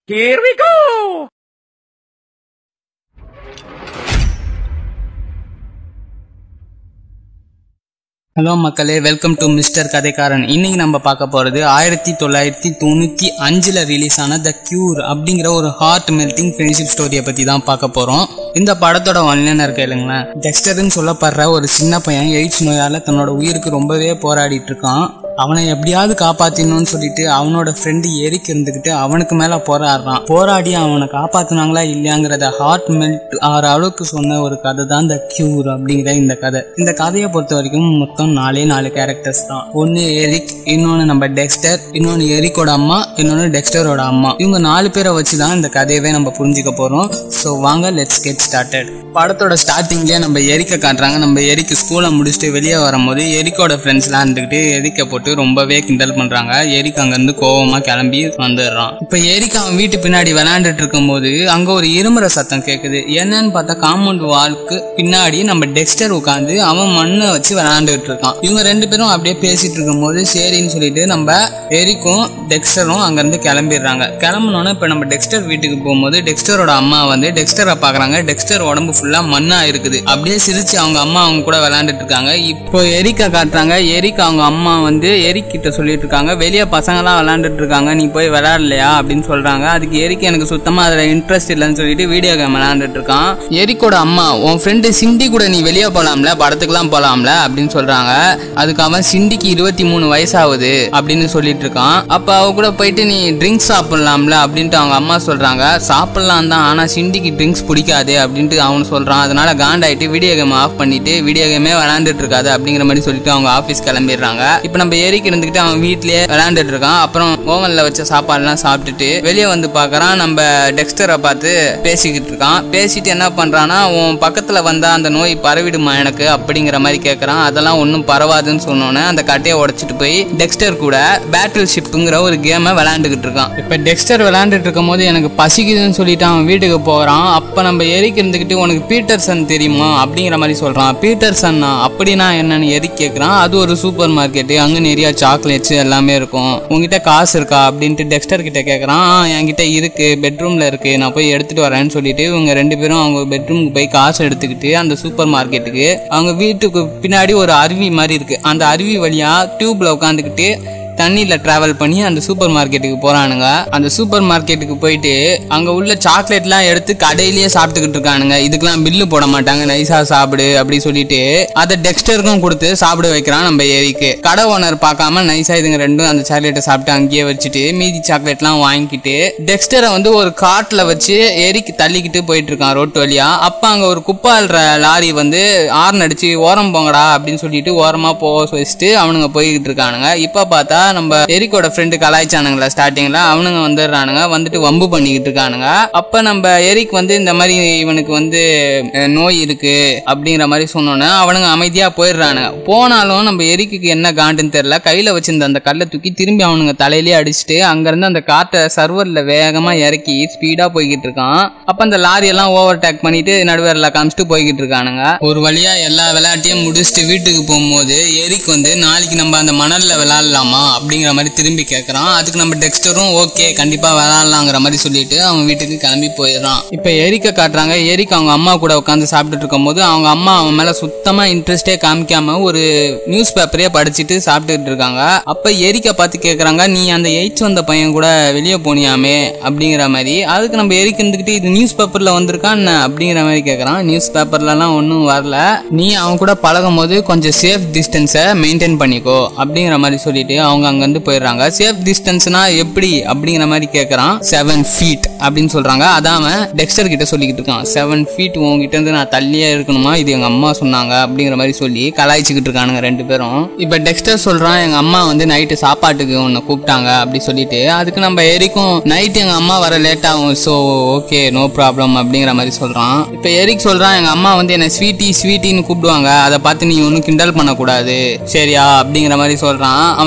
Here we go! Hello மக்களே, welcome to mister Kathaikaran. இன்னைக்கு நம்ம பார்க்க போறது 1995 ரிலீஸ் ஆன த கியூர் அப்படிங்கிற ஒரு ஹார்ட் மெல்டிங் ஃப்ரெண்ட்ஷிப் ஸ்டோரியை பத்தி தான் பார்க்க போறோம். இந்த படத்தோட ஒன்லைனர் கேளுங்களேன். டெக்ஸ்டர்னு சொல்லப்படுற ஒரு சின்ன பையன் எய்ட்ஸ் நோயால தன்னோட உயிருக்கு ரொம்பவே போராடிட்டு இருக்கான். அவனை எப்படியாவது காப்பாத்தினு சொல்லிட்டு அவனோட ஃப்ரெண்டு எரிக் இருந்துகிட்டு அவனுக்கு மேல போராடி அவனை காப்பாத்தினாங்களா இல்லையாங்கிறத ஹார்ட் மெல்ட் ஆற அளவுக்கு சொன்ன ஒரு கதை தான் த கியூர் அப்படிங்கிற இந்த கதை. இந்த கதையை பொறுத்த வரைக்கும் மொத்தம் 4 கேரக்டர்ஸ் தான். ஒன்னு எரிக், இன்னொன்னு நம்ம டெக்ஸ்டர், இன்னொன்னு எரிக்கோட அம்மா, இன்னொன்னு டெக்ஸ்டரோட அம்மா. இவங்க 4 பேரை வச்சுதான் இந்த கதையவே நம்ம புரிஞ்சுக்க போறோம். சோ வாங்க, லெட்ஸ் கெட் ஸ்டார்டட். படத்தோட ஸ்டார்டிங்லயே நம்ம எரிக்க காட்டுறாங்க. நம்ம எரிக்கு ஸ்கூலை முடிச்சுட்டு வெளியே வரும்போது எரிக்கோட ஃப்ரெண்ட்ஸ் எல்லாம் இருந்துகிட்டு எரிக்க போட்டு ரொம்பவே கிண்டல் பண்றாங்க. எரிக் அங்க இருந்து கோவமா கிளம்பி வந்துடுறான். இப்ப எரிக் அவன் வீட்டு பின்னாடி விளையாண்டுட்டு இருக்கும் போது அங்க ஒரு இருமுறை சத்தம் கேக்குது. என்னன்னு பார்த்தா காம்பவுண்ட் வால்க்கு பின்னாடி நம்ம டெக்ஸ்டர் உட்காந்து அவன் மண்ணை வச்சு விளையாண்டுட்டு இருக்கான். இவங்க 2 பேரும் அப்படியே பேசிட்டு இருக்கும் போது சரின்னு சொல்லிட்டு நம்ம எரிக்கும் டெக்ஸ்டரும் அங்க இருந்து கிளம்பிடுறாங்க. கிளம்புனோன்னு இப்ப நம்ம டெக்ஸ்டர் வீட்டுக்கு போகும்போது டெக்ஸ்டரோட அம்மா வந்து டெக்ஸ்டரை பாக்குறாங்க. டெக்ஸ்டர் உடம்பு ஃபுல்லா மண்ணா இருக்குது. அப்படியே சிரிச்சு அவங்க அம்மா அவங்க கூட விளையாண்டுட்டு இருக்காங்க. இப்போ எரிக்க காட்டுறாங்க. எரிக் அவங்க அம்மா வந்து எரிக் கிட்ட சொல்லிட்டு இருக்காங்க, வெளியே பசங்க எல்லாம் விளையாண்டுட்டு இருக்காங்க, நீ போய் விளையாடலையா அப்படின்னு சொல்றாங்க. அதுக்கு எரிக் எனக்கு சுத்தமா அதுல இன்ட்ரெஸ்ட் இல்லைன்னு சொல்லிட்டு வீடியோ கேம் விளையாண்டுட்டு இருக்கான். எரிக்கோட அம்மா, உன் ஃப்ரெண்டு சிண்டி கூட நீ வெளியே போலாம்ல, படத்துக்குலாம் போலாம்ல அப்படின்னு சொல்றாங்க. அதுக்கு அவன் சிண்டிக்கு 23 வயசாகுது அப்படின்னு சொல்லிட்டு இருக்கான். அப்ப அவ கூட போயிட்டு நீ ட்ரிங்க்ஸ் சாப்பிடலாம்ல அப்படின்ட்டு அவங்க அம்மா சொல்றாங்க. சாப்பிடலாம் தான், ஆனா சிண்டிக்கு ட்ரிங்க்ஸ் பிடிக்காது அப்படின்ட்டு அவனு சொல்றான். அதனால காண்டாயிட்டு வீடியோ கேம் ஆஃப் பண்ணிட்டு வீடியோ கேமே விளையாண்டுட்டு இருக்காது அப்படிங்கிற மாதிரி சொல்லிட்டு அவங்க ஆபீஸ் கிளம்பிடுறாங்க. இப்ப நம்ம எரிக் இருந்துகிட்டு அவன் வீட்லயே விளையாண்டுட்டு இருக்கான். அப்புறம் ஓவன்ல வச்ச சாப்பாடுலாம் சாப்பிட்டுட்டு வெளியே வந்து பாக்குறான். நம்ம டெக்ஸ்டரை பார்த்து பேசிக்கிட்டு இருக்கான். பேசிட்டு என்ன பண்றான்னா, உன் பக்கத்துல வந்தா அந்த நோய் பரவிடுமா எனக்கு அப்படிங்கிற மாதிரி கேட்கறான். அதெல்லாம் ஒன்னும் பரவாதுன்னு சொன்னோன்னே அந்த கட்டையை உடைச்சிட்டு போய் டெக்ஸ்டர் கூட பேட்டில் ஷிப்புங்கிற ஒரு கேமை விளையாண்டுகிட்டு இருக்கான். இப்ப டெக்ஸ்டர் விளையாண்டுட்டு இருக்கும் போது எனக்கு பசிக்குதுன்னு சொல்லிட்டு அவன் வீட்டுக்கு போறான். அப்ப நம்ம எரிக் இருந்துகிட்டு உனக்கு பீட்டர்சன் தெரியுமா அப்படிங்கிற மாதிரி சொல்றான். பீட்டர்சன் அப்படின்னா என்னன்னு எரிக் கேட்கறான். அது ஒரு சூப்பர் மார்க்கெட், அங்க நிறைய சாக்லேட்ஸ் எல்லாமே இருக்கும், உங்ககிட்ட காசு இருக்கா அப்படின்ட்டு டெக்ஸ்டர் கிட்ட கேட்கறான். என்கிட்ட இருக்கு, பெட்ரூம்ல இருக்கு, நான் போய் எடுத்துட்டு வரேன்னு சொல்லிட்டு இவங்க 2 பேரும் அவங்க பெட்ரூமுக்கு போய் காசு எடுத்துக்கிட்டு அந்த சூப்பர் மார்க்கெட்டுக்கு அவங்க வீட்டுக்கு பின்னாடி ஒரு அருவி மாதிரி இருக்கு, அந்த அருவி வழியா டியூப்ல உட்காந்துக்கிட்டு தண்ணியில டிராவல் பண்ணி அந்த சூப்பர் மார்க்கெட்டுக்கு போறானுங்க. அந்த சூப்பர் மார்க்கெட்டுக்கு போயிட்டு அங்க உள்ள சாக்லேட் எல்லாம் எடுத்து கடையிலேயே சாப்பிட்டுக்கிட்டு இருக்கானுங்க. இதுக்கெல்லாம் பில்லு போட மாட்டாங்க, நைஸா சாப்பிடு அப்படி சொல்லிட்டு அதை டெக்ஸ்டருக்கும் கொடுத்து சாப்பிட வைக்கிறான் நம்ம எரிக்கு. கடை ஓனர் பார்க்காம நைஸா இதுங்க 2 அந்த சாக்லேட்டை சாப்பிட்டு அங்கேயே வச்சுட்டு மீதி சாக்லேட் எல்லாம் வாங்கிக்கிட்டு டெக்ஸ்டரை வந்து ஒரு கார்ட்ல வச்சு எரிக்கு தள்ளிக்கிட்டு போயிட்டு இருக்கான் ரோட்டு வழியா. அப்ப அங்க ஒரு குப்பை அள்ளுற லாரி வந்து ஆர்ன் அடிச்சு ஓரம் போங்கடா அப்படின்னு சொல்லிட்டு ஓரமா போக வச்சுட்டு அவனுங்க போய்கிட்டு இருக்கானுங்க. இப்ப பார்த்தா நம்ம எரிக்கோட ஃப்ரெண்டு கலாய்ச்சானுங்களா ஸ்டார்டிங்ல, அவனுங்க வந்துடுறானுங்க, வந்துட்டு வம்பு பண்ணிக்கிட்டு இருக்கானுங்க. அப்ப நம்ம எரிக் வந்து இந்த மாதிரி இவனுக்கு வந்து நோய் இருக்கு அப்படிங்கிற மாதிரி சொன்னோன்னே அவனுங்க அமைதியா போயிடுறானுங்க. போனாலும் நம்ம எரிக்கு என்ன காண்டுன்னு தெரியல, கையில வச்சிருந்த அந்த கல்லை தூக்கி திரும்பி அவனுங்க தலையிலேயே அடிச்சுட்டு அங்க இருந்து அந்த காட்டை சர்வர்ல வேகமா இறக்கி ஸ்பீடா போய்கிட்டு இருக்கான். அப்ப அந்த லாரி எல்லாம் ஓவர் டேக் பண்ணிட்டு நடுவேர்ல காமிச்சிட்டு போய்கிட்டு இருக்கானுங்க. ஒரு வழியா எல்லா விளையாட்டையும் முடிச்சுட்டு வீட்டுக்கு போகும்போது எரிக் வந்து நாளைக்கு நம்ம அந்த மணல்ல விளையாடலாமா அப்படிங்கிற மாதிரி திரும்பி கேட்கறான். அதுக்கு நம்ம டெக்ஸ்டரும் ஓகே கண்டிப்பா விளையாடலாங்கிற மாதிரி சொல்லிட்டு அவன் வீட்டுக்கு கிளம்பி போயிடுறான். இப்ப எரிக்க காட்டுறாங்க. எரிக் அவங்க அம்மா கூட உட்காந்து சாப்பிட்டுட்டு இருக்கும் போது அவங்க அம்மா அவன் மேல சுத்தமா இன்ட்ரெஸ்டே காமிக்காம ஒரு நியூஸ் பேப்பரே படிச்சுட்டு சாப்பிட்டுட்டு இருக்காங்க. அப்ப எரிக்க பார்த்து கேட்கறாங்க, நீ அந்த எய்ட்ஸ் வந்த பையன் கூட வெளியே போனியாமே அப்படிங்கிற மாதிரி. அதுக்கு நம்ம எரிக் இருந்துகிட்டு இது நியூஸ் பேப்பர்ல வந்திருக்கா என்ன அப்படிங்கிற மாதிரி கேட்கறான். நியூஸ் பேப்பர்ல எல்லாம் ஒன்னும் வரல, நீ அவன் கூட பழகும் போது கொஞ்சம் சேஃப் டிஸ்டன்ஸை மெயின்டைன் பண்ணிக்கோ அப்படிங்கிற மாதிரி சொல்லிட்டு அவங்க அங்க இருந்து போயிடுறாங்க. சேஃப் டிஸ்டன்ஸ்னா எப்படி அப்படிங்கிற மாதிரி கேட்கறான். 7 feet அப்படின்னு சொல்றாங்க. அதான் டெக்ஸ்டர் கிட்ட சொல்லிக்கிட்டு இருக்கான். 7 feet உங்ககிட்ட இருந்து நான் தள்ளியே இருக்கணுமா, இது எங்க அம்மா சொன்னாங்க அப்படிங்கிற மாதிரி சொல்லி கலாய்ச்சிக்கிட்டு இருக்கானுங்க 2 பேரும். இப்ப டெக்ஸ்டர் சொல்றான், எங்க அம்மா வந்து நைட்டு சாப்பாட்டுக்கு உன்னை கூப்பிட்டாங்க அப்படி சொல்லிட்டு. அதுக்கு நம்ம எரிக்கும் நைட் எங்க அம்மா வர லேட் ஆகும், சோ ஓகே நோ ப்ராப்ளம் அப்படிங்கிற மாதிரி சொல்றான். இப்ப எரிக் சொல்றான், எங்க அம்மா வந்து என்ன ஸ்வீட்டின்னு கூப்பிடுவாங்க, அதை பார்த்து நீ ஒன்னும் கிண்டல் பண்ணக்கூடாது சரியா அப்படிங்கிற மாதிரி சொல்றான். அவன் சொல்லும்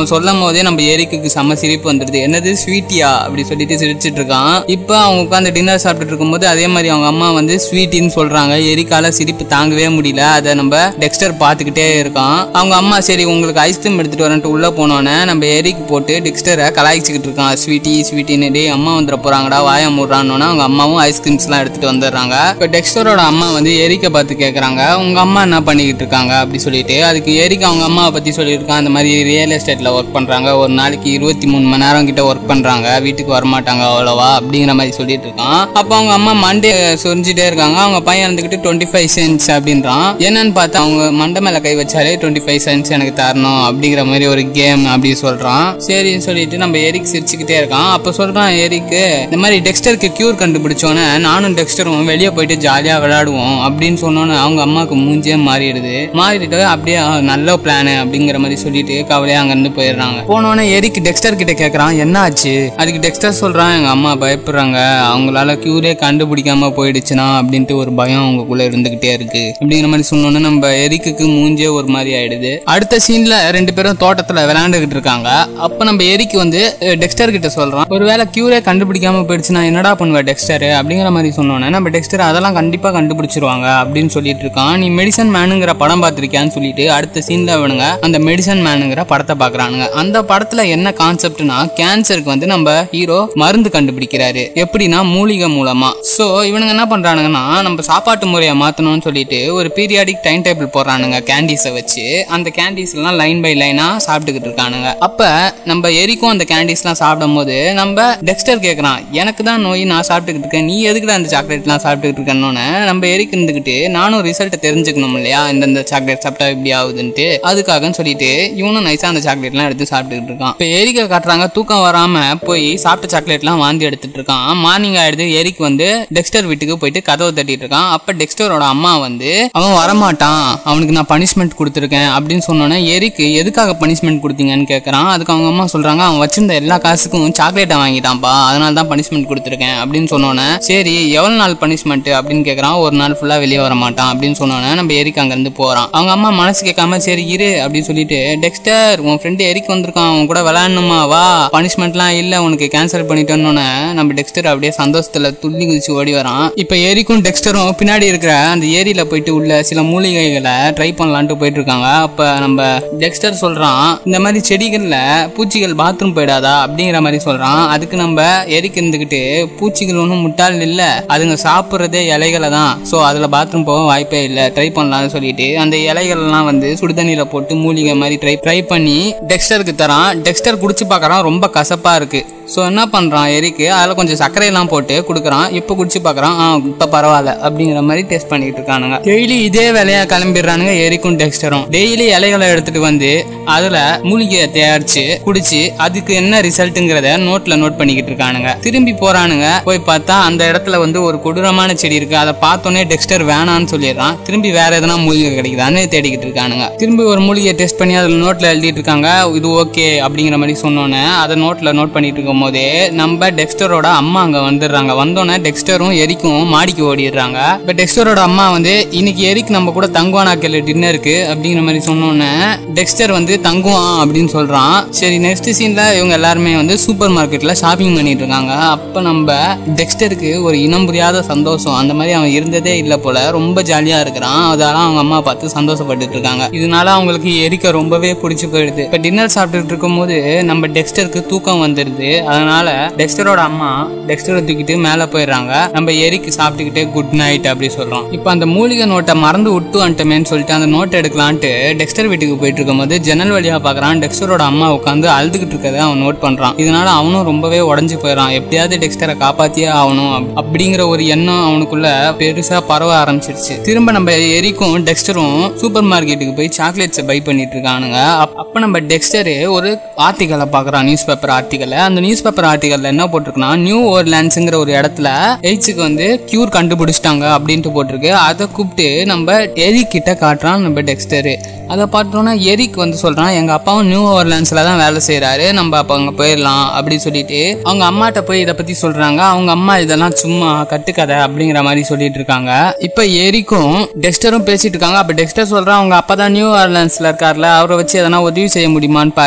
போதே நம்ம எரிக்கு செம்ம சிரிப்பு வந்துடுது. என்னது ஸ்வீட்டியா அப்படி சொல்லிட்டு சிரிச்சிட்டு இருக்கான். இப்போ அவங்க உட்காந்து டின்னர் சாப்பிட்டுட்டு இருக்கும்போது அதே மாதிரி அவங்க அம்மா வந்து ஸ்வீட்டின்னு சொல்றாங்க. எரிக்கால சிரிப்பு தாங்கவே முடியல. அதை நம்ம டெக்ஸ்டர் பார்த்துக்கிட்டே இருக்கான். அவங்க அம்மா சரி உங்களுக்கு ஐஸ்கிரீம் எடுத்துட்டு வரேன்ட்டு உள்ள போனோன்னே நம்ம எரிக்கு போட்டு டெக்ஸ்டரை கலாய்ச்சிக்கிட்டு இருக்கான். ஸ்வீட்டின்னு டே அம்மா வந்துட போறாங்கடா வாய மூடுறான்னு அவங்க அம்மாவும் ஐஸ்கிரீம்ஸ் எல்லாம் எடுத்துட்டு வந்துடுறாங்க. இப்போ டெக்ஸ்டரோட அம்மா வந்து எரிக்கை பார்த்து கேட்கறாங்க உங்க அம்மா என்ன பண்ணிக்கிட்டு இருக்காங்க அப்படி சொல்லிட்டு. அதுக்கு எரிக்கு அவங்க அம்மாவை பத்தி சொல்லியிருக்கான். அந்த மாதிரி ரியல் எஸ்டேட்ல ஒர்க் பண்றாங்க. ஒரு நாளைக்கு 23 மணி நேரம் கிட்ட ஒர்க் பண்றாங்க. வீட்டுக்கு வரமாட்டாங்க அவ்வளவா அப்படிங்கிற மாதிரி சொல்லிட்டு இருக்கான். அப்போ அவங்க அம்மா மண்டே சொரிஞ்சிட்டே இருக்காங்க. அவங்க பையன் இருந்துக்கிட்டு 25 cents அப்படின்றான். என்னன்னு பார்த்தா அவங்க மண்டை மேல கை வச்சாலே 25 cents எனக்கு தரணும் அப்படிங்கிற மாதிரி ஒரு கேம் அப்படி சொல்றான். சரின்னு சொல்லிட்டு நம்ம எரிக் சிரிச்சுக்கிட்டே இருக்கான். அப்ப சொல்றான் எரிக்கு இந்த மாதிரி டெக்ஸ்டருக்கு கியூர் கண்டுபிடிச்சோன்னே நானும் டெக்ஸ்டரும் வெளியே போயிட்டு ஜாலியா விளையாடுவோம் அப்படின்னு சொன்னோன்னு அவங்க அம்மாவுக்கு மூஞ்சியே மாறிட்டு அப்படியே நல்ல பிளான் அப்படிங்கிற மாதிரி சொல்லிட்டு கவலையா அங்க இருந்து போயிடுறாங்க. போனோன்னே எரிக் டெக்ஸ்டர் கிட்ட கேக்குறான் என்ன ஆச்சு. அதுக்கு டெக்ஸ்டர் சொல்றான் எங்க அம்மா பயப்படுறாங்க, அவங்களால கியூரே கண்டுபிடிக்காம போயிடுச்சுன்னா அப்படின்ட்டு ஒரு பயம் அவங்களுக்குள்ள இருந்துகிட்டே இருக்கு அப்படிங்கிற மாதிரி சொன்னோன்னு நம்ம எரிக்கு மூஞ்சே ஒரு மாதிரி ஆயிடுது. அடுத்த சீன்ல 2 பேரும் தோட்டத்துல விளையாண்டுகிட்டு இருக்காங்க. அப்ப நம்ம எரிக்கு வந்து டெக்ஸ்டர் கிட்ட சொல்றான் ஒருவேளை கியூரே கண்டுபிடிக்காம போயிடுச்சுன்னா என்னடா பண்ணுவ டெக்ஸ்டர் அப்படிங்கிற மாதிரி சொன்னோன்னே நம்ம டெக்ஸ்டர் அதெல்லாம் கண்டிப்பா கண்டுபிடிச்சிருவாங்க அப்படின்னு சொல்லிட்டு இருக்கான். நீ மெடிசன் மேனுங்கிற படம் பார்த்திருக்கியான்னு சொல்லிட்டு அடுத்த சீன்ல அவனுங்க அந்த மெடிசன் மேனுங்கிற படத்தை பாக்குறானுங்க. அந்த படத்துல என்ன கான்செப்ட்னா கேன்சருக்கு வந்து நம்ம ஹீரோ மருந்து கண்டுபிடிக்கிறாரு. எப்படின்னா மூலிகை மூலமா. சோ இவனுங்க என்ன பண்றானுங்கன்னா நம்ம சாப்பாட்டு முறையை மாத்தணும்னு சொல்லிட்டு ஒரு பீரியாடிக் டைம் டேபிள் போடுறானுங்க கேண்டீஸை வச்சு. அந்த கேண்டீஸ் எல்லாம் லைன் பை லைனா சாப்பிட்டுக்கிட்டு இருக்கானுங்க. அப்ப நம்ம எரிக்கும் அந்த கேண்டீஸ் எல்லாம் சாப்பிடும் போது நம்ம டெக்ஸ்டர் கேட்கறான் எனக்கு தான் நோய் நான் சாப்பிட்டுக்கிட்டு இருக்கேன் நீ எதுக்குடா அந்த சாக்லேட் எல்லாம் சாப்பிட்டுக்கிட்டு இருக்கேன்னு நம்ம எரிக்கு இருந்துகிட்டு நானும் ரிசல்ட் தெரிஞ்சுக்கணும் இல்லையா இந்த சாக்லேட் சாப்பிட்டா இப்படி ஆகுதுன்ட்டு அதுக்காக சொல்லிட்டு இவனும் நைஸா அந்த சாக்லேட் எல்லாம் எடுத்து சாப்பிட்டுக்கிட்டு இருக்கான். இப்ப எரிக்க காட்டுறாங்க தூக்கம் வராம போய் சாப்பிட்ட சாக்லேட் எல்லாம் வாந்தி எடுத்துட்டு இருக்கான். மார்னிங் ஆயிடுது. எரிக் வந்து டெக்ஸ்டர் வீட்டுக்கு போயிட்டு கதவை தட்டிட்டு இருக்கான். அப்ப டெக்ஸ்டரோட அம்மா வந்து அவன் வரமாட்டான் அவனுக்கு நான் பனிஷ்மெண்ட் கொடுத்துருக்கேன் அப்படின்னு சொன்னோன்னே எரிக்கு எதுக்காக பனிஷ்மெண்ட் கொடுத்தீங்கன்னு கேட்கறான். அதுக்கு அவங்க அம்மா சொல்றாங்க அவன் வச்சிருந்த எல்லா காசுக்கும் சாக்லேட்டை வாங்கிட்டான்ப்பா அதனால தான் பனிஷ்மெண்ட் கொடுத்துருக்கேன் அப்படின்னு சொன்னோன்னே சரி எவ்வளவு நாள் பனிஷ்மெண்ட் அப்படின்னு கேட்கறான். ஒரு நாள் ஃபுல்லா வெளியே வர மாட்டான் அப்படின்னு சொன்னோன்னே நம்ம எரிக் அங்க இருந்து போறான். அவங்க அம்மா மனசு கேட்காம சரி இரு அப்படின்னு சொல்லிட்டு டெக்ஸ்டர் உன் ஃப்ரெண்டு எரிக் வந்திருக்கான் அவன் கூட விளையாடணுமா வா பனிஷ்மெண்ட்லாம் இல்ல உனக்கு கேன்சல் பண்ணிட்டோன்னு நம்ம டெக்ஸ்டர் அப்படியே சந்தோஷத்துல துள்ளி குதிச்சு ஓடி வரான். இப்ப எரிக்கும் டெக்ஸ்டரும் பின்னாடி இருக்கிற அந்த ஏரியில போயிட்டு உள்ள சில மூலிகைகளை ட்ரை பண்ணலான்ட்டு போயிட்டு இருக்காங்க. அப்ப நம்ம டெக்ஸ்டர் சொல்றான் இந்த மாதிரி செடிகள்ல பூச்சிகள் பாத்ரூம் போயிடாதா அப்படிங்கிற மாதிரி சொல்றான். அதுக்கு நம்ம எரிக் இருந்துகிட்டு பூச்சிகள் ஒன்றும் முட்டாள் இல்ல அதுங்க சாப்பிட்றதே இலைகளை தான் சோ அதுல பாத்ரூம் போக வாய்ப்பே இல்ல ட்ரை பண்ணலாம்னு சொல்லிட்டு அந்த இலைகள் எல்லாம் வந்து சுடுதண்ணில போட்டு மூலிகை மாதிரி ட்ரை பண்ணி டெக்ஸ்டருக்கு தரான். டெக்ஸ்டர் குடிச்சு பாக்குறான் ரொம்ப கசப்பா இருக்கு. ஸோ என்ன பண்ணுறான் எரிக்கு அதில் கொஞ்சம் சர்க்கரையெல்லாம் போட்டு கொடுக்குறான். இப்போ குடிச்சு பார்க்குறான் இப்போ பரவாயில்ல அப்படிங்கிற மாதிரி டெஸ்ட் பண்ணிட்டு இருக்கானுங்க. டெய்லி இதே வேலையாக கிளம்பிடுறானுங்க எரிக்கும் டெக்ஸ்டரும். டெய்லி இலைகளை எடுத்துட்டு வந்து அதில் மூலிகையை தயாரிச்சு குடிச்சு அதுக்கு என்ன ரிசல்ட்டுங்கிறத நோட் பண்ணிக்கிட்டு இருக்கானுங்க. திரும்பி போறானுங்க. போய் பார்த்தா அந்த இடத்துல வந்து ஒரு கொடூரமான செடி இருக்கு. அதை பார்த்தோன்னே டெக்ஸ்டர் வேணான்னு சொல்லிடுறான். திரும்பி வேற எதனா மூலிகை கிடைக்குதான்னு தேடிக்கிட்டு இருக்கானுங்க. திரும்பி ஒரு மூலிகையை டெஸ்ட் பண்ணி அதில் நோட்டில் எழுதிட்டு இருக்காங்க. இது ஓகே அப்படிங்கிற மாதிரி சொன்னோன்னே அதை நோட் பண்ணிட்டு இருக்க போதே நம்ம டெக்ஸ்டரோட அம்மா அங்க வந்துடுறாங்க. வந்தோன்னே டெக்ஸ்டரும் எரிக்கும் மாடிக்கு ஓடிடுறாங்க. இப்ப டெக்ஸ்டரோட அம்மா வந்து இன்னைக்கு எரிக் நம்ம கூட தங்குவானா கேள்வி டின்னருக்கு அப்படிங்கிற மாதிரி சொன்னோன்னே டெக்ஸ்டர் வந்து தங்குவான் அப்படின்னு சொல்றான். சரி நெக்ஸ்ட் சீன்ல இவங்க எல்லாருமே வந்து சூப்பர் மார்க்கெட்ல ஷாப்பிங் பண்ணிட்டு இருக்காங்க. அப்ப நம்ம டெக்ஸ்டருக்கு ஒரு இனம் புரியாத சந்தோஷம். அந்த மாதிரி அவன் இருந்ததே இல்லை போல ரொம்ப ஜாலியா இருக்கிறான். அதெல்லாம் அவங்க அம்மா பார்த்து சந்தோஷப்பட்டு இருக்காங்க. இதனால அவங்களுக்கு எரிக்க ரொம்பவே பிடிச்சு போயிடுது. இப்ப டின்னர் சாப்பிட்டுட்டு இருக்கும் போது நம்ம டெக்ஸ்டருக்கு தூக்கம் வந்துடுது. அதனால டெக்ஸ்டரோட அம்மா டெக்ஸ்டரை தூக்கிட்டு மேல போயிடுறாங்க. நம்ம எரிக்கு சாப்பிட்டுக்கிட்டே குட் நைட் அப்படி சொல்றோம். இப்ப அந்த மூலிகை நோட்டை மறந்து விட்டு வந்துட்டமேன்னு சொல்லிட்டு அந்த நோட்டை எடுக்கலான்ட்டு டெக்ஸ்டர் வீட்டுக்கு போயிட்டு இருக்கும் போது ஜன்னல் வழியா பாக்குறான். டெக்ஸ்டரோட அம்மா உட்காந்து அழுதுகிட்டு இருக்கதை அவன் நோட் பண்றான். இதனால அவனும் ரொம்பவே உடஞ்சு போயிடறான். எப்படியாவது டெக்ஸ்டரை காப்பாத்தியே ஆகணும் அப்படிங்கிற ஒரு எண்ணம் அவனுக்குள்ள பெருசா பரவ ஆரம்பிச்சிருச்சு. திரும்ப நம்ம எரிக்கும் டெக்ஸ்டரும் சூப்பர் மார்க்கெட்டுக்கு போய் சாக்லேட்ஸை பை பண்ணிட்டு இருக்கானுங்க. அப்ப நம்ம டெக்ஸ்டரு ஒரு ஆர்டிகலை பாக்குறான். நியூஸ் பேப்பர் ஆர்டிகலை. அந்த நியூஸ் பேப்பர் ஆர்டிகல்ல என்ன போட்டிருக்குன்னா நியூ ஓர்லாண்ட்ஸ்ங்கிற ஒரு இடத்துல எய்ட்ஸுக்கு வந்து கியூர் கண்டுபிடிச்சிட்டாங்க அப்படின்ட்டு போட்டிருக்கு. அதை கூப்பிட்டு நம்ம எரிக் கிட்ட காட்டுறான் நம்ம டெக்ஸ்டர். அதை பார்த்தோன்னா எரிக் வந்து சொல்றான் எங்க அப்பாவும் நியூ ஓர்லாண்ட்ஸ்ல தான் வேலை செய்யறாரு நம்ம அப்ப அங்க போயிடலாம் அப்படின்னு சொல்லிட்டு அவங்க அம்மாட்ட போய் இதை பத்தி சொல்றாங்க. அவங்க அம்மா இதெல்லாம் சும்மா கட்டுக்கதை அப்படிங்கிற மாதிரி சொல்லிட்டு இருக்காங்க. இப்ப எரிக்கும் டெக்ஸ்டரும் பேசிட்டு இருக்காங்க. அப்ப டெக்ஸ்டர் சொல்றான் அவங்க அப்பா தான் நியூ ஓர்லாண்ட்ஸ்ல இருக்காருல அவரை வச்சு எதனா உதவி செய்ய முடியுமான்னு பாரு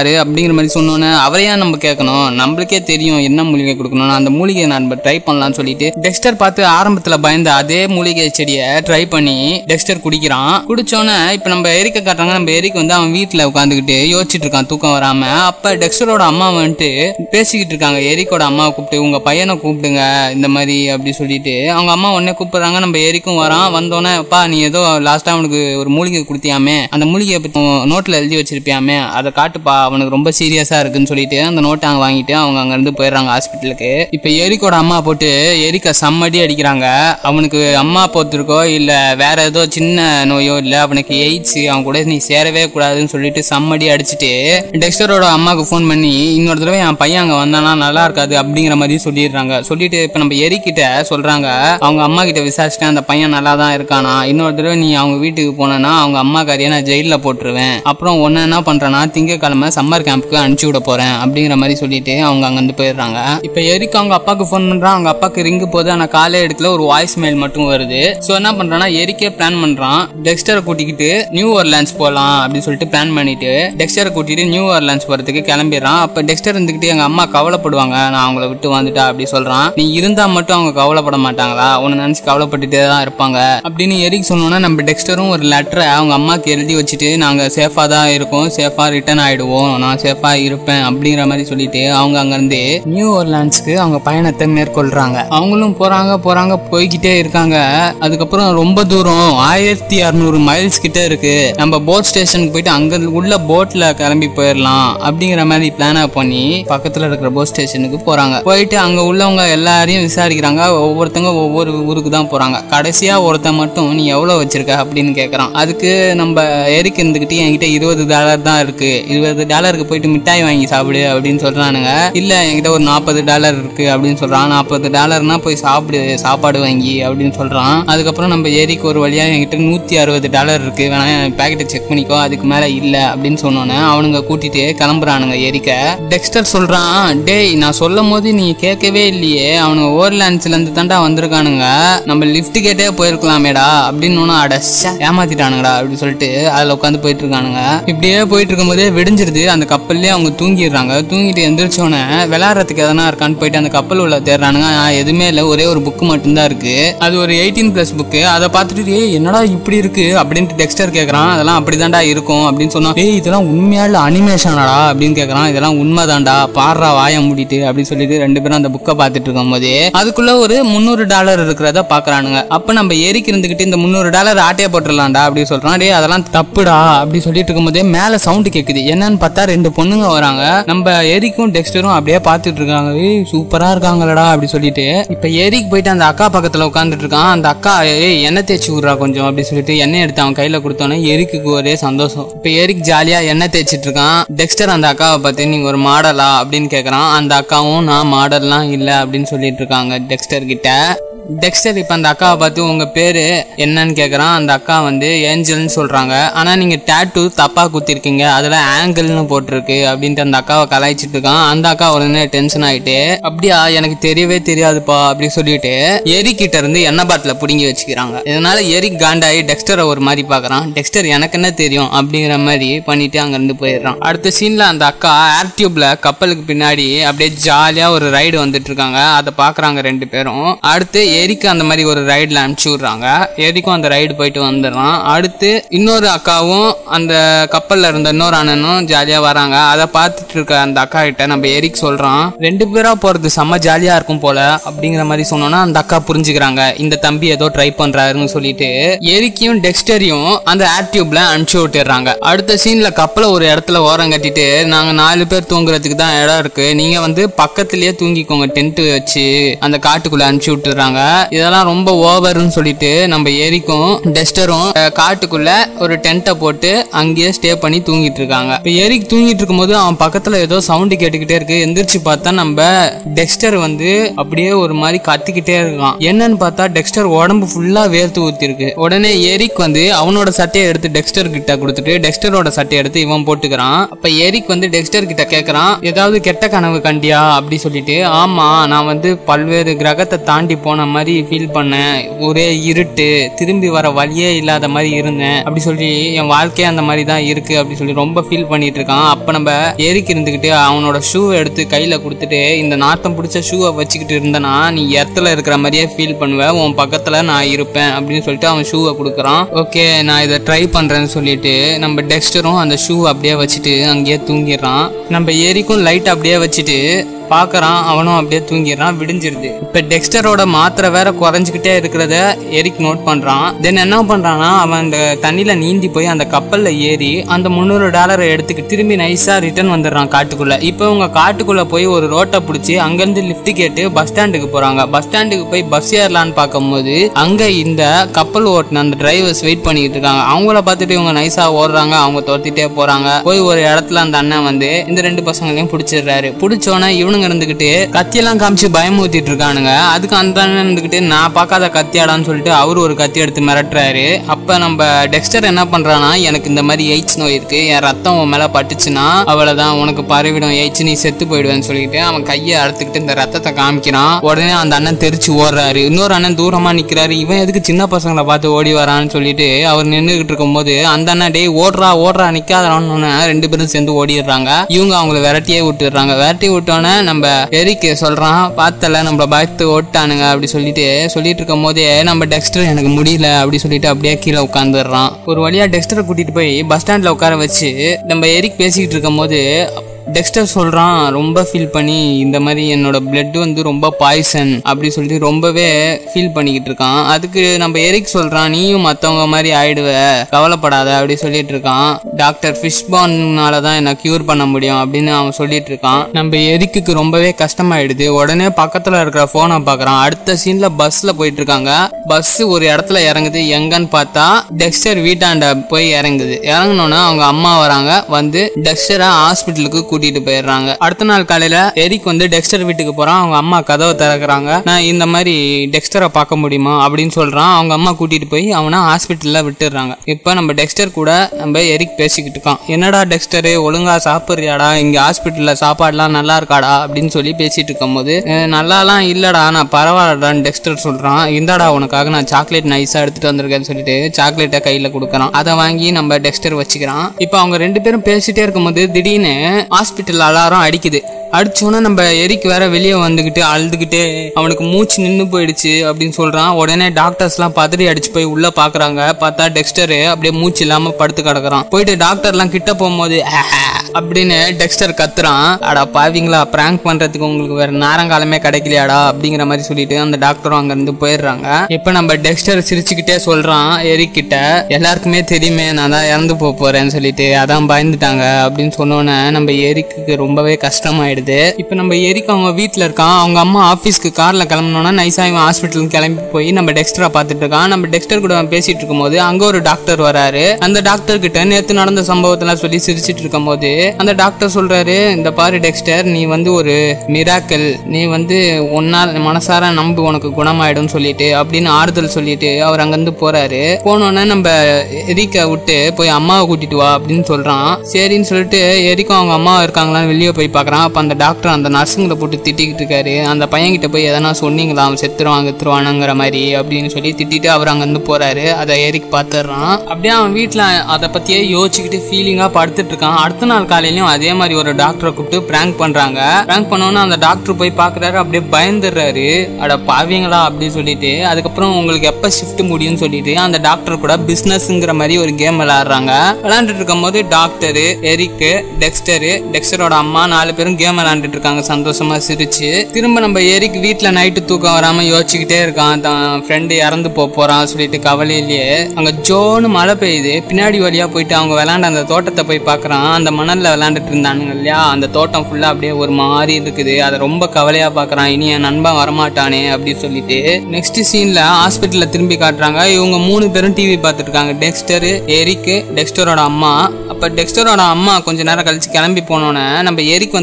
கொடுப்பாரு அப்படிங்கிற மாதிரி சொன்னோன்னே அவரையா நம்ம கேட்கணும், நம்மளுக்கே தெரியும் என்ன மூலிகை கொடுக்கணும், அந்த மூலிகையை நம்ம ட்ரை பண்ணலாம்னு சொல்லிட்டு டெக்ஸ்டர் பார்த்து ஆரம்பத்துல பயந்த அதே மூலிகை செடியை ட்ரை பண்ணி டெக்ஸ்டர் குடிக்கிறான். குடிச்சோன்னே இப்ப நம்ம எரிக்க காட்டுறாங்க. நம்ம எரிக் வந்து அவன் வீட்டுல உட்காந்துக்கிட்டு யோசிச்சுட்டு இருக்கான் தூக்கம் வராம. அப்ப டெக்ஸ்டரோட அம்மா வந்துட்டு பேசிக்கிட்டு இருக்காங்க. எரிக்கோட அம்மாவை கூப்பிட்டு உங்க பையனை கூப்பிடுங்க இந்த மாதிரி அப்படி சொல்லிட்டு அவங்க அம்மா உடனே கூப்பிடுறாங்க. நம்ம எரிக்கும் வரான். வந்தோடனே அப்பா நீ ஏதோ லாஸ்டா அவனுக்கு ஒரு மூலிகை கொடுத்தியாமே, அந்த மூலிகையை பத்தி நோட்ல எழுதி வச்சிருப்பியாமே, அதை காட்டுப்பா, அவனுக்கு ரொம்ப சீரியஸா இருக்குன்னு சொல்லிட்டு அந்த நோட்டை அங்க வாங்கிட்டு அவங்க அங்க இருந்து போயிடுறாங்க ஹாஸ்பிட்டலுக்கு. இப்ப எரிக்கோட அம்மா போட்டு எரிக்க சம்மடி அடிக்கிறாங்க. அவனுக்கு அம்மா போத்திருக்கோ இல்ல வேற ஏதோ சின்ன நோயோ இல்ல அவனுக்கு எய்ட்ஸ், அவன் கூட நீ சேரவே கூடாதுன்னு சொல்லிட்டு சம்மடி அடிச்சுட்டு டெக்ஸ்டரோட அம்மாவுக்கு போன் பண்ணி இன்னொரு தடவை என் பையன் அங்க வந்தானா நல்லா இருக்காது அப்படிங்கிற மாதிரி சொல்லிடுறாங்க. சொல்லிட்டு இப்ப நம்ம எரிக்கிட்ட சொல்றாங்க அவங்க அம்மா கிட்ட விசாரிச்சுட்டு அந்த பையன் நல்லா தான் இருக்கானா, இன்னொரு தடவை நீ அவங்க வீட்டுக்கு போனா அவங்க அம்மா காரியை நான் ஜெயில போட்டுருவேன், அப்புறம் ஒன்னு என்ன பண்றேன்னா திங்கக்கிழமை சம்மர் கேம்புக்கு அனுப்பிச்சு விட போறேன் அப்படிங்கிற மாதிரி சொல்லிட்டு அவங்க அங்க இருந்து போயிடுறாங்க. இப்ப எரிக்கு அவங்க அப்பாக்கு போன் பண்றான். அவங்க அப்பாக்கு ரிங்கு போது ஆனா காலே எடுக்கல, ஒரு வாய்ஸ் மெயில் மட்டும் வருது. சோ என்ன பண்றான்னா எரிக்கே பிளான் பண்றான் டெக்ஸ்டரை கூட்டிக்கிட்டு நியூ ஒர்லாண்ட்ஸ் போலாம் அப்படின்னு சொல்லிட்டு பிளான் பண்ணிட்டு டெக்ஸ்டரை கூட்டிட்டு நியூ ஒர்லாண்ட்ஸ் போறதுக்கு கிளம்பிடுறான். அப்ப டெக்ஸ்டர் இருந்துகிட்டு எங்க அம்மா கவலைப்படுவாங்க நான் அவங்கள விட்டு வந்துட்டா அப்படி சொல்றான். நீ இருந்தா மட்டும் அவங்க கவலைப்பட மாட்டாங்களா, உன்னை நினைச்சு கவலைப்பட்டுட்டே தான் இருப்பாங்க அப்படின்னு எரிக் சொன்னோன்னா நம்ம டெக்ஸ்டரும் ஒரு லெட்டரை அவங்க அம்மாக்கு எழுதி வச்சுட்டு நாங்க சேஃபா தான் இருக்கோம், சேஃபா ரிட்டர்ன் ஆயிடுவோம், நான் சேஃபா இருப்பேன் அப்படிங்கிற மாதிரி சொல்லிட்டு அவங்க அங்க இருந்து நியூ ஒர்லாண்ட்ஸ்க்கு அவங்க பயணத்தை மேற்கொள்றாங்க. அவங்களும் போறாங்க போய்கிட்டே இருக்காங்க. அதுக்கப்புறம் ரொம்ப தூரம் 1600 மைல்ஸ் கிட்ட இருக்கு. நம்ம போட் ஸ்டேஷனுக்கு போயிட்டு அங்க உள்ள போட்ல கிளம்பி போயிடலாம் அப்படிங்கிற மாதிரி பிளான் பண்ணி பக்கத்துல இருக்கிற போட் ஸ்டேஷனுக்கு போறாங்க. போயிட்டு அங்க உள்ளவங்க எல்லாரையும் விசாரிக்கிறாங்க. ஒவ்வொருத்தங்க ஒவ்வொரு ஊருக்கு தான் போறாங்க. கடைசியா ஒருத்தன் மட்டும் நீ எவ்வளவு வச்சிருக்க அப்படின்னு கேக்குறான். அதுக்கு நம்ம எரிக் இருந்துகிட்டு என்கிட்ட $20 தான் இருக்கு, $20 போயிட்டு மிட்டாய் வாங்கி சாப்பிடு அப்படின்னு சொல்றானுங்க. இல்ல என்கிட்ட ஒரு $40 இருக்கு அப்படின்னு சொல்றான். $40 போய் சாப்பாடு வாங்கி அப்படின்னு சொல்றான். அதுக்கப்புறம் நம்ம எரிக்கு ஒரு வழியா என்கிட்ட $160 இருக்கு, வேணா பேக்கெட்டை செக் பண்ணிக்கோ, அதுக்கு மேல இல்ல அப்படின்னு சொன்னோன்னே அவனுங்க கூட்டிட்டு கிளம்புறானுங்க எரிக்க. டெக்ஸ்டர் சொல்றான் டேய் நான் சொல்லும் போது நீ கேட்கவே இல்லையே, அவனுங்க ஓர்லாண்ட்ஸ்ல இருந்து தாண்டா வந்திருக்கானுங்க, நம்ம லிஃப்ட் கேட்டே போயிருக்கலாமேடா அப்படின்னு அடச்சா ஏமாத்திட்டானுங்கடா அப்படின்னு சொல்லிட்டு அதுல உட்காந்து போயிட்டு இருக்கானுங்க. இப்படியே போயிட்டு இருக்கும் போதே விடிஞ்சிருது. அந்த கப்பல்லே அவங்க தூங்கிடுறாங்க. தூங்கிட்டு எந்திரிச்சோன்னே விளையாடுறதுக்கு எதனா இருக்கான்னு போயிட்டு அந்த கப்பல் உள்ள தேடுறானுங்க. எதுவுமே இல்லை, ஒரே ஒரு புக்கு மட்டும்தான் இருக்கு. அது ஒரு 18+ புக்கு. அதை பார்த்துட்டு என்னடா இப்படி இருக்கு அப்படின்ட்டு டெக்ஸ்டர் கேட்கறான். அதெல்லாம் அப்படிதான்டா இருக்கும் அப்படின்னு சொன்னா இதெல்லாம் உண்மையால அனிமேஷனாடா அப்படின்னு கேட்கறான். இதெல்லாம் உண்மைதான்டா பாடுறா வாய மூடிட்டு அப்படின்னு சொல்லிட்டு ரெண்டு பேரும் அந்த புக்கை பார்த்துட்டு இருக்கும் போதே அதுக்குள்ள ஒரு $300 இருக்கிறத பாக்குறானுங்க. அப்ப நம்ம எரிக்கு இருந்துகிட்டு இந்த $300 ஆட்டையை போட்டுடலாம்டா அப்படின்னு சொல்றான். டே அதெல்லாம் தப்புடா அப்படி சொல்லிட்டு இருக்கும் போதே மேல சவுண்ட் கேக்குது. என்னன்னு பார்த்தா 2 பொண்ணுங்க வராங்க. நம்ம எரிக்கும் டெக்ஸ்டரும் அப்படியே பார்த்துட்டு இருக்காங்க. சூப்பரா இருக்காங்களடா அப்படி சொல்லிட்டு இப்ப எரிக் போயிட்டு அந்த அக்கா பக்கத்துல உட்காந்துட்டு இருக்கான். அந்த அக்கா எண்ணெய் தேய்ச்சி விடுறா கொஞ்சம் அப்படி சொல்லிட்டு எண்ணெய் எடுத்து அவன் கையில கொடுத்தோன்னே எரிக்கு ஒரே சந்தோஷம். இப்ப எரிக் ஜாலியா எண்ணெய் தேய்ச்சிட்டு இருக்கான். டெக்ஸ்டர் அந்த அக்காவை பார்த்து நீங்க ஒரு மாடலா அப்படின்னு கேக்குறான். அந்த அக்காவும் நான் மாடல்லாம் இல்ல அப்படின்னு சொல்லிட்டு இருக்காங்க டெக்ஸ்டர் கிட்ட. டெக்ஸ்டர் இப்ப அந்த அக்காவை பார்த்து உங்க பேரு என்னன்னு கேக்குறான். அந்த அக்கா வந்து ஏஞ்சல்னு சொல்றாங்க. ஆனா நீங்க டேட்டூ தப்பா குத்திருக்கீங்க, அதுல ஆங்கிள்னு போட்டிருக்கு அப்படின்ட்டு அந்த அக்காவை கலாய்ச்சிட்டு இருக்கான். அந்த அக்கா உடனே டென்ஷன் ஆயிட்டு அப்படியா எனக்கு தெரியவே தெரியாதுப்பா அப்படி சொல்லிட்டு எரிக்கிட்ட இருந்து எண்ணெய் பாட்டில புடுங்கி வச்சுக்கிறாங்க. இதனால எரிக் காண்டாயி டெக்ஸ்டரை ஒரு மாதிரி பாக்குறான். டெக்ஸ்டர் எனக்கு என்ன தெரியும் அப்படிங்கிற மாதிரி பண்ணிட்டு அங்க இருந்து போயிடுறான். அடுத்த சீன்ல அந்த அக்கா ஏர் டியூப்ல கப்பலுக்கு பின்னாடி அப்படியே ஜாலியா ஒரு ரைடு வந்துட்டு இருக்காங்க. அதை பாக்குறாங்க 2 பேரும். அடுத்து எரிக்கு அந்த மாதிரி ஒரு ரைட்ல அனுப்பிச்சு விடுறாங்க. எரிக்கும் அந்த ரைடு போயிட்டு வந்துடுறான். அடுத்து இன்னொரு அக்காவும் அந்த கப்பல்ல இருந்த இன்னொரு அண்ணனும் ஜாலியா வராங்க. அதை பார்த்துட்டு இருக்க அந்த அக்கா கிட்ட நம்ம எரிக் சொல்றான் 2 பேரா போறது செம்ம ஜாலியா இருக்கும் போல அப்படிங்கிற மாதிரி சொன்னோன்னா அந்த அக்கா புரிஞ்சுக்கிறாங்க இந்த தம்பி ஏதோ ட்ரை பண்றாருன்னு சொல்லிட்டு எரிக்கையும் டெக்ஸ்டரையும் அந்த ஏர் டியூப்ல அனுப்பிச்சு விட்டுறாங்க. அடுத்த சீன்ல கப்பலை ஒரு இடத்துல ஓரம் கட்டிட்டு நாங்க 4 பேர் தூங்குறதுக்கு தான் இடம் இருக்கு, நீங்க வந்து பக்கத்திலேயே தூங்கிக்கோங்க டென்ட் வச்சு அந்த காட்டுக்குள்ள அனுப்பிச்சு விட்டுறாங்க. இதெல்லாம் ரொம்ப ஓவர்னு சொல்லிட்டு நம்ம எரிக்கும் டெக்ஸ்டரும் காட்டுக்குள்ள ஒரு டென்ட்டை போட்டு அங்கேயே ஸ்டே பண்ணி தூங்கிட்டு இருக்காங்க. இப்ப எரிக் தூங்கிட்டு இருக்கும்போது அவன் பக்கத்துல ஏதோ சவுண்ட் கேட்டுக்கிட்டே இருக்கு. எந்திரிச்சு பார்த்தா நம்ம டெக்ஸ்டர் வந்து அப்படியே ஒரு மாதிரி கத்திக்கிட்டே இருக்கான். என்னன்னு பார்த்தா டெக்ஸ்டர் உடம்பு ஃபுல்லா வேர்த்து ஊத்தி இருக்கு. உடனே எரிக் வந்து அவனோட சட்டையை எடுத்து டெக்ஸ்டர் கிட்ட கொடுத்துட்டு டெக்ஸ்டரோட சட்டையை எடுத்து இவன் போட்டுக்கிறான். அப்ப எரிக் வந்து டெக்ஸ்டர் கிட்ட கேக்குறான் ஏதாவது கெட்ட கனவு கண்டியா அப்படி சொல்லிட்டு ஆமா நான் வந்து பல்வேறு கிரகத்தை தாண்டி போன மாதிரி ஃபீல் பண்ணேன், ஒரே இருட்டு, திரும்பி வர வழியே இல்லாத மாதிரி இருந்தேன் அப்படி சொல்லி என் வாழ்க்கையே அந்த மாதிரி தான் இருக்கு அப்படி சொல்லி ரொம்ப ஃபீல் பண்ணிட்டு இருக்கான். அப்ப நம்ம ஏரிக்கு இருந்துகிட்டு அவனோட ஷூவை எடுத்து கையில கொடுத்துட்டு, இந்த நாத்தம் பிடிச்ச ஷூவை வச்சுக்கிட்டு இருந்தனா நீ இடத்துல இருக்கிற மாதிரியே ஃபீல் பண்ணுவேன், உன் பக்கத்துல நான் இருப்பேன் அப்படின்னு சொல்லிட்டு அவன் ஷூவை கொடுக்குறான். ஓகே நான் இதை ட்ரை பண்றேன்னு சொல்லிட்டு நம்ம டெக்ஸ்டரும் அந்த ஷூ அப்படியே வச்சுட்டு அங்கேயே தூங்கிடுறான். நம்ம ஏரிக்கும் லைட் அப்படியே வச்சுட்டு பாக்குறான், அவனும் அப்படியே தூங்கிடுறான். விடிஞ்சிருது. இப்ப டெக்ஸ்டரோட மாத்திரை வேற குறைஞ்சிக்கிட்டே இருக்கிறத எரிக் நோட் பண்றான். தென் என்ன பண்றான்னா, அவன் அந்த தண்ணியில நீந்தி போய் அந்த கப்பல்ல ஏறி அந்த $300 எடுத்துக்கிட்டு திரும்பி நைஸா ரிட்டர்ன் வந்துடுறான் காட்டுக்குள்ள. இப்ப அவங்க காட்டுக்குள்ள போய் ஒரு ரோட்டை பிடிச்சி அங்கிருந்து லிஃப்ட் கேட்டு பஸ் ஸ்டாண்டுக்கு போறாங்க. பஸ் ஸ்டாண்டுக்கு போய் பஸ் ஏறலான்னு பார்க்கும்போது அங்க இந்த கப்பல் ஓட்டின அந்த டிரைவர்ஸ் வெயிட் பண்ணிட்டு இருக்காங்க. அவங்கள பார்த்துட்டு இவங்க நைஸா ஓடுறாங்க, அவங்க தோத்திட்டே போறாங்க. போய் ஒரு இடத்துல அந்த அண்ணன் வந்து இந்த 2 பசங்களையும் பிடிச்சிடுறாரு. பிடிச்சோன்னே இவனுங்க இருந்துகிட்டு கத்தியெல்லாம் காமிச்சு பயமுறுத்திட்டு இருக்கானுங்க. அதுக்கு அந்த அண்ணன் இருந்துகிட்டு நான் பார்க்காத கத்தியாடான்னு சொல்லிட்டு அவரு ஒரு கத்தி எடுத்து மிரட்டுறாரு. அப்ப நம்ம டெக்ஸ்டர் என்ன பண்றானா, எனக்கு இந்த மாதிரி எய்ட்ஸ் நோய் இருக்கு, என் ரத்தம் உன் மேல பட்டுச்சுன்னா அவ்வளவுதான், உனக்கு பரவிடும், எய்ட்ஸ், நீ செத்து போயிடுவேன்னு சொல்லிட்டு அவன் கையை அறுத்துக்கிட்டு இந்த ரத்தத்தை காமிக்கிறான். உடனே அந்த அண்ணன் தெரிச்சு ஓடுறாரு. இன்னொரு அண்ணன் தூரமா நிக்கிறாரு. இவன் எதுக்கு சின்ன பசங்களை பார்த்து ஓடி வரான்னு சொல்லிட்டு அவர் நின்றுகிட்டு இருக்கும் போது அந்த அண்ணன் டே ஓடுறா ஓடுறா நிக்காதவன்னு 2 பேரும் சேர்ந்து ஓடிடுறாங்க. இவங்க அவங்களை விரட்டியே விட்டுறாங்க. விரட்டி விட்டோன்னே நம்ம எரிக் சொல்றான், பார்த்தல நம்மள பயத்து ஓட்டானுங்க அப்படி சொல்லிட்டு இருக்கும் போதே நம்ம டெக்ஸ்டர் எனக்கு முடியல அப்படி சொல்லிட்டு அப்படியே கீழே உட்காந்துடுறான். ஒரு வழியா டெக்ஸ்டரை கூட்டிட்டு போய் பஸ் ஸ்டாண்ட்ல உட்கார வச்சு நம்ம எரிக் பேசிக்கிட்டு இருக்கும் போது டெக்ஸ்டர் சொல்றான், ரொம்ப ஃபீல் பண்ணி இந்த மாதிரி என்னோட பிளட் வந்து ரொம்ப பாய்சன் அப்படி சொல்லிட்டு ரொம்பவே ஃபீல் பண்ணிக்கிட்டு இருக்கான். அதுக்கு நம்ம எரிக் சொல்றான், நீயும் மத்தவங்க மாதிரி ஆயிடுவ, கவலைப்படாத அப்படி சொல்லிட்டு இருக்கான். டாக்டர் ஃபிஷ்பான்னால தான் என்ன கியூர் பண்ண முடியும் அப்படின்னு அவன் சொல்லிட்டு இருக்கான். நம்ம எரிக்கு ரொம்பவே கஷ்டமாயிடுது. உடனே பக்கத்துல இருக்கிற போனை பாக்குறான். அடுத்த சீன்ல பஸ்ல போயிட்டு இருக்காங்க. பஸ் ஒரு இடத்துல இறங்குது. எங்கன்னு பார்த்தா டெக்ஸ்டர் வீட்டாண்ட போய் இறங்குது. இறங்கினோன்னா அவங்க அம்மா வராங்க. வந்து டெக்ஸ்டரை ஹாஸ்பிட்டலுக்கு கூட்டிட்டு போயிடுறாங்க. அடுத்த நாள் காலையில எரிக் வந்து டெக்ஸ்டர் வீட்டுக்கு போறான். அவங்க அம்மா கதவை திறக்கிறாங்க. நான் இந்த மாதிரி டெக்ஸ்டரை பார்க்க முடியுமா அப்படின்னு சொல்றான். அவங்க அம்மா கூட்டிட்டு போய் அவனை ஹாஸ்பிட்டல்ல விட்டுறாங்க. இப்ப நம்ம டெக்ஸ்டர் கூட நம்ம எரிக் பேசிக்கிட்டு இருக்கான். என்னடா டெக்ஸ்டரு, ஒழுங்கா சாப்பிடுறியாடா, இங்க ஹாஸ்பிட்டல்ல சாப்பாடுலாம் நல்லா இருக்காடா அப்படின்னு சொல்லி பேசிட்டு இருக்கும் போது நல்லாலாம் இல்லடா, நான் பரவாயில்லடான்னு டெக்ஸ்டர் சொல்றான். இந்தாடா உனக்காக நான் சாக்லேட் நைஸா எடுத்துட்டு வந்திருக்கேன்னு சொல்லிட்டு சாக்லேட்டை கையில கொடுக்கறான். அதை வாங்கி நம்ம டெக்ஸ்டர் வச்சுக்கிறான். இப்ப அவங்க 2 பேரும் பேசிட்டே இருக்கும்போது திடீர்னு ஹாஸ்பிட்டல் அலாரம் அடிக்குது. அடிச்சோன்னா நம்ம எரிக் வேற வெளியே வந்துகிட்டு அழுதுகிட்டே அவனுக்கு மூச்சு நின்று போயிடுச்சு அப்படின்னு சொல்றான். உடனே டாக்டர்ஸ் எல்லாம் பதறி அடிச்சு போய் உள்ள பாக்குறாங்க. பார்த்தா டெக்ஸ்டரு அப்படியே மூச்சு இல்லாம படுத்து கிடக்குறான். போயிட்டு டாக்டர் எல்லாம் கிட்ட போகும்போது அப்படின்னு டெக்ஸ்டர் கத்துறான். அடா பாவீங்களா, பிராங்க் பண்றதுக்கு உங்களுக்கு வேற நேரங்காலமே கிடைக்கலையாடா அப்படிங்கிற மாதிரி சொல்லிட்டு அந்த டாக்டரும் அங்க இருந்து போயிடுறாங்க. இப்ப நம்ம டெக்ஸ்டர் சிரிச்சுக்கிட்டே சொல்றான் எரிக் கிட்ட, எல்லாருக்குமே தெரியுமே நான் தான் இறந்து போறேன்னு சொல்லிட்டு, அதான் பயந்துட்டாங்க அப்படின்னு சொன்னோன்னே நம்ம எரிக்கு ரொம்பவே கஷ்டமாயிடுது. இப்ப நம்ம எரிக் அவங்க வீட்டுல இருக்கான். அவங்க அம்மா ஆபீஸ்க்கு கார்ல கிளம்பினோன்னா நைஸா இவன் ஹாஸ்பிட்டலுக்கு கிளம்பி போய் நம்ம டெக்ஸ்டரை பார்த்துட்டு இருக்கான். நம்ம டெக்ஸ்டர் கூட பேசிட்டு இருக்கும் போது அங்க ஒரு டாக்டர் வராரு. அந்த டாக்டர் கிட்ட நேத்து நடந்த சம்பவத்தெல்லாம் சொல்லி சிரிச்சிட்டு இருக்கும் போது அந்த டாக்டர் சொல்றாரு, இந்த பாரு டெக்ஸ்டர், நீ வந்து ஒரு மிராக்கல், நீ வந்து ஒன்னால் மனசார நம்பு உனக்கு குணமாயிடும் சொல்லிட்டு அப்படின்னு ஆறுதல் சொல்லிட்டு அவர் அங்கிருந்து போறாரு. போனோன்னா நம்ம எரிக்க விட்டு போய் அம்மாவை கூட்டிட்டு வா அப்படின்னு சொல்றான். சரின்னு சொல்லிட்டு எரிக்கும் அவங்க அம்மா இருக்காங்களான்னு வெளியே போய் பாக்குறான். அப்ப அந்த டாக்டர் அந்த நர்ஸுங்களை போட்டு திட்டிக்கிட்டு இருக்காரு. அந்த பையன்கிட்ட போய் எதனா சொன்னீங்களா, அவன் செத்துருவானுங்கிற மாதிரி அப்படின்னு சொல்லி திட்டிட்டு அவர் அங்கிருந்து போறாரு. அதை எரிக் பாத்துறான். அப்படியே அவன் வீட்டுல அதை பத்தியே யோசிச்சுக்கிட்டு ஃபீலிங்கா படுத்துட்டு இருக்கான். அடுத்த நாள் காலையிலயும் அதே மாதிரி ஒரு டாக்டரை கூப்பிட்டு பிராங்க் பண்றாங்க. பிராங்க் பண்ணோன்னு அந்த டாக்டர் போய் பாக்குறாரு. அப்படியே பயந்துடுறாரு. அட பாவீங்களா அப்படின்னு சொல்லிட்டு, அதுக்கப்புறம் உங்களுக்கு எப்ப ஷிஃப்ட் முடியும்னு சொல்லிட்டு அந்த டாக்டர் கூட பிசினஸ்ங்கிற மாதிரி ஒரு கேம் விளையாடுறாங்க. விளையாண்டுட்டு இருக்கும் போது டாக்டரு, எரிக், டெக்ஸ்டரோட அம்மா 4 பேரும் கேம் விளையாண்டுட்டு இருக்காங்க சந்தோஷமா சிரிச்சு. திரும்ப நம்ம எரிக் வீட்டுல நைட்டு தூக்கம் வராம யோசிச்சுக்கிட்டே இருக்கான். தான் ஃப்ரெண்டு இறந்து போறான் சொல்லிட்டு கவலையிலேயே. அங்க ஜோன்னு மழை பெய்யுது. பின்னாடி வழியா போயிட்டு அவங்க விளையாண்ட அந்த தோட்டத்தை போய் பாக்குறான். அந்த மணல்ல விளையாண்டுட்டு இருந்தானுங்க இல்லையா, அந்த தோட்டம் ஃபுல்லா அப்படியே ஒரு மாதிரி இருக்குது. அதை ரொம்ப கவலையா பாக்குறான். இனி என் நண்பன் வரமாட்டானே அப்படின்னு சொல்லிட்டு. நெக்ஸ்ட் சீன்ல ஹாஸ்பிட்டல்ல திரும்பி காட்டுறாங்க. இவங்க 3 பேரும் டிவி பார்த்துட்டு இருக்காங்க. டெக்ஸ்டர், எரிக், டெக்ஸ்டரோட அம்மா. அப்ப டெக்ஸ்டரோட அம்மா கொஞ்ச நேரம் கழிச்சு கிளம்பி போனோன்னே நம்ம எரிக் வந்து டெக்ஸ்டர்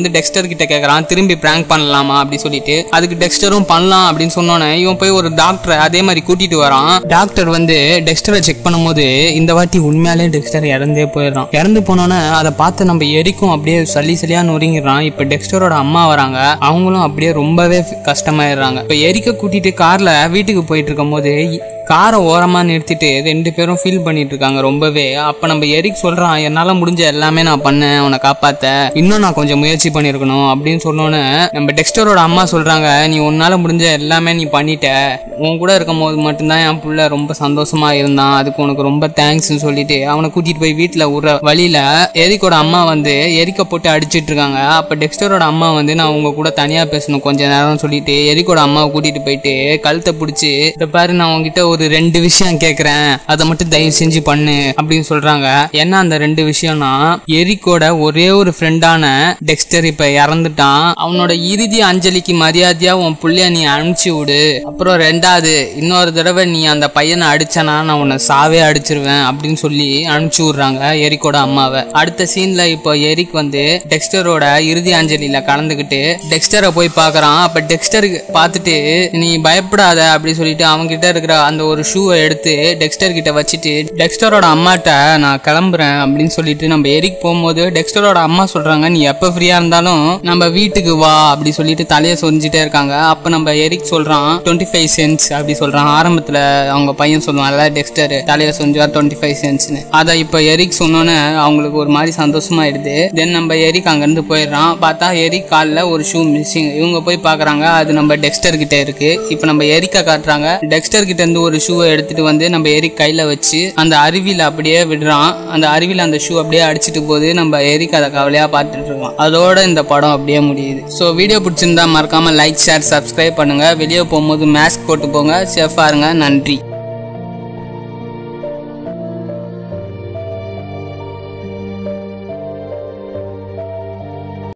டெக்ஸ்டர் கிட்ட கேக்குறான் திரும்பி பிராங்க் பண்ணலாமா அப்படி சொல்லிட்டு. அதுக்கு டெக்ஸ்டரும் பண்ணலாம் அப்படின்னு சொன்னோன்னே இவன் போய் ஒரு டாக்டரை அதே மாதிரி கூட்டிட்டு வரான். டாக்டர் வந்து டெக்ஸ்டரை செக் பண்ணும்போது இந்த வாட்டி உண்மையாலே டெக்ஸ்டர் இறந்தே போயிடுறான். இறந்து போனோன்னே அதை பார்த்து நம்ம எரிக்கும் அப்படியே சளியா நொறுங்கிடுறான். இப்ப டெக்ஸ்டரோட அம்மா வராங்க, அவங்களும் அப்படியே ரொம்பவே கஷ்டமாயிடுறாங்க. இப்ப எரிக்க கூட்டிட்டு கார்ல வீட்டுக்கு போயிட்டு இருக்கும் போது காரை ஓரமா நிறுத்திட்டு 2 பேரும் ஃபீல் பண்ணிட்டு இருக்காங்க ரொம்பவே. அப்ப நம்ம எரிக் சொல்றான், என்னால முடிஞ்ச எல்லாமே நான் பண்ணேன் உன்னை காப்பாத்த, இன்னும் நான் கொஞ்சம் முயற்சி பண்ணிருக்கணும் அப்படின்னு சொன்னோன்னு நம்ம டெக்ஸ்டரோட அம்மா சொல்றாங்க, நீ உன்னால முடிஞ்ச எல்லாமே நீ பண்ணிட்ட, உன் கூட இருக்கும் போது மட்டும்தான் என் புள்ள ரொம்ப சந்தோஷமா இருந்தான், அதுக்கு உனக்கு ரொம்ப தேங்க்ஸ்ன்னு சொல்லிட்டு அவனை கூட்டிட்டு போய் வீட்டுல விடுற வழியில எரிக்கோட அம்மா வந்து எரிக்க போட்டு அடிச்சிட்டு இருக்காங்க. அப்ப டெக்ஸ்டரோட அம்மா வந்து நான் உங்க கூட தனியா பேசணும் கொஞ்ச நேரம் சொல்லிட்டு எரிக்கோட அம்மாவை கூட்டிட்டு போயிட்டு கழுத்தை பிடிச்சி, இத பாரு நான் உங்ககிட்ட ஒரு 2 விஷயம் கேக்குறேன், அதை மட்டும் தயவு செஞ்சு பண்ணு அப்படின்னு சொல்றாங்க. ஏன்னா அந்த 2 விஷயம்னா, எரிக்கோட ஒரே ஒரு ஃப்ரெண்டான டெக்ஸ்டர் இப்ப இறந்துட்டான், அவனோட இறுதி அஞ்சலிக்கு மரியாதையா உன் புள்ளைய நீ அனுப்பிச்சு விடு, அப்புறம் 2வது இன்னொரு தடவை நீ அந்த பையனை அடிச்சனா நான் உன்னை சாவே அடிச்சிருவேன் அப்படின்னு சொல்லி அனுப்பிச்சு விடுறாங்க எரிக்கோட அம்மாவை. அடுத்த சீன்ல இப்போ எரிக் வந்து டெக்ஸ்டரோட இறுதி அஞ்சலியில கலந்துகிட்டு டெக்ஸ்டரை போய் பாக்குறான். அப்ப டெக்ஸ்டருக்கு பார்த்துட்டு நீ பயப்படாத அப்படி சொல்லிட்டு அவங்க கிட்ட இருக்கிற அந்த ஒரு ஷூவை எடுத்து டெக்ஸ்டர் கிட்ட வச்சுட்டு டெக்ஸ்டரோட அம்மாட்ட நான் கிளம்புறேன் அப்படின்னு சொல்லிட்டு நம்ம எரிக் போகும்போது டெக்ஸ்டரோட அம்மா சொல்றாங்க, நீ எப்ப ஃப்ரீயா இருந்தாலும் நம்ம வீட்டுக்கு வா அப்படி சொல்லிட்டு தலையை சொரிஞ்சிட்டே இருக்காங்க. அப்ப நம்ம எரிக் சொல்றான் 25 சென்ட்ஸ் அப்படி சொல்றான். ஆரம்பத்துல அவங்க பையன் சொல்லுவாங்கல்ல டெக்ஸ்டர் தலையை சொரிஞ்சா 25 சென்ட்ஸ்னு, அதை இப்ப எரிக் சொன்னோன்னு அவங்களுக்கு ஒரு மாதிரி சந்தோஷமாயிடுது. தென் நம்ம எரிக் அங்க இருந்து போயிடுறான். பார்த்தா எரிக் காலில் ஒரு ஷூ மிஸ்ஸிங். இவங்க போய் பாக்குறாங்க, அது நம்ம டெக்ஸ்டர் கிட்ட இருக்கு. இப்ப நம்ம எரிக்க காட்டுறாங்க, டெக்ஸ்டர் கிட்ட இருந்து ஒரு ஷூவை எடுத்துட்டு வந்து நம்ம எரிக் கையில வச்சு அந்த அருவியில அப்படியே விடுறான். அந்த அருவியில அந்த ஷூ அப்படியே அடிச்சிட்டு போது நம்ம எரிக் அதை கவலையா பார்த்துட்டு இருக்கோம். அதோட இந்த படம் அப்படியே முடியுது. ஸோ வீடியோ பிடிச்சிருந்தா மறக்காம லைக் ஷேர் சப்ஸ்கிரைப் பண்ணுங்க. வெளியே போகும்போது மாஸ்க் போட்டு போங்க, சேஃபா இருங்க. நன்றி.